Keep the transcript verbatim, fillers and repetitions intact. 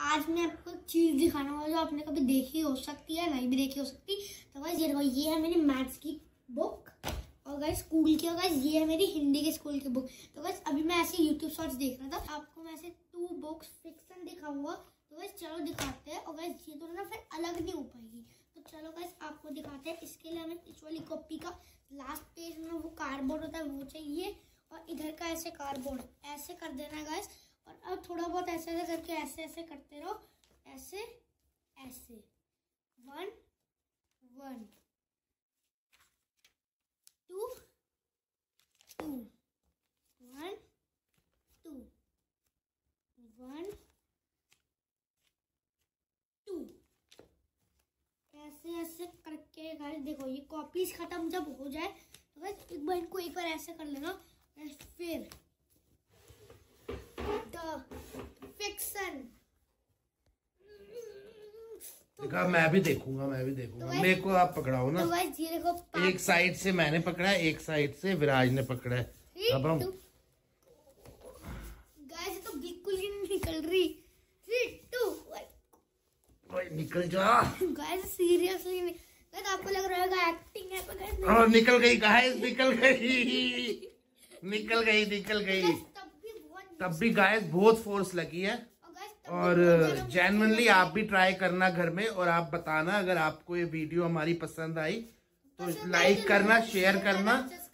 आज मैं आपको चीज दिखाना वाला जो आपने कभी देखी हो सकती है, नहीं भी देखी हो सकती। तो गाइस ये देखो, ये है मेरी मैथ्स की बुक और गाइस स्कूल की, और गाइस ये है मेरी हिंदी के स्कूल की बुक। तो गाइस अभी मैं ऐसे यूट्यूब शॉर्ट्स देख रहा था, आपको मैं ऐसे टू बुक्स फिक्शन दिखाऊंगा। तो गाइस चलो दिखाते हैं। और गाइस ये दोनों ना फिर अलग नहीं हो पाएगी, तो चलो गाइस आपको दिखाते हैं। इसके लिए हमें इस वाली कॉपी का लास्ट पेज में वो कार्डबोर्ड होता है वो चाहिए, और इधर का ऐसे कार्डबोर्ड ऐसे कर देना है गाइस। और अब थोड़ा बहुत ऐसे ऐसे करके ऐसे ऐसे करते रहो, ऐसे ऐसे one one two two one two one two ऐसे ऐसे करके गाइस देखो, ये कॉपीज खत्म जब हो जाए तो गाइस एक बार इनको एक बार ऐसे कर लेना। फिर द फिक्शन देखा, मैं भी देखूंगा मैं भी देखूंगा तो मेरे को आप पकड़ाओ ना। तो गाइस ये देखो, एक साइड से मैंने पकड़ा है, एक साइड से विराज ने पकड़ा है। अब हम गाइस तो बिल्कुल ही नहीं निकल रही। थ्री टू वन निकल जा गाइस, सीरियसली नहीं। गाइस आपको लग रहा होगा एक्टिंग है, पर गाइस हाँ निकल गई गाइस, निकल गई निकल गई निकल गई तब भी गाइस बहुत फोर्स लगी है। और जेन्युइनली आप भी ट्राई करना घर में, और आप बताना अगर आपको ये वीडियो हमारी पसंद आई तो लाइक करना, शेयर करना